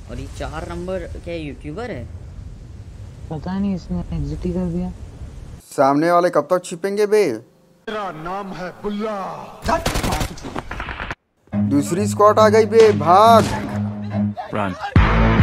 और ये 4 नंबर क्या यूट्यूबर है? पता नहीं, इसने एग्जिट ही कर दिया। सामने वाले कब तक छिपेंगे बे? मेरा नाम है बुल्ला। दूसरी स्क्वाड आ गई बे, भाग। Run.